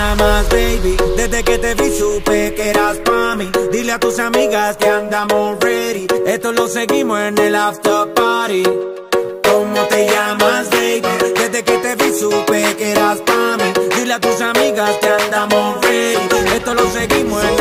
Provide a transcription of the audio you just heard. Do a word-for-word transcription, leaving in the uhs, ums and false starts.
llamas, baby? Desde que te vi supe que eras pa' mí. Dile a tus amigas que andamos ready. Esto lo seguimos en el after party. ¿Cómo te llamas, baby? Desde que te vi supe que eras pa' mí. Dile a tus amigas que andamos ready. Esto lo seguimos en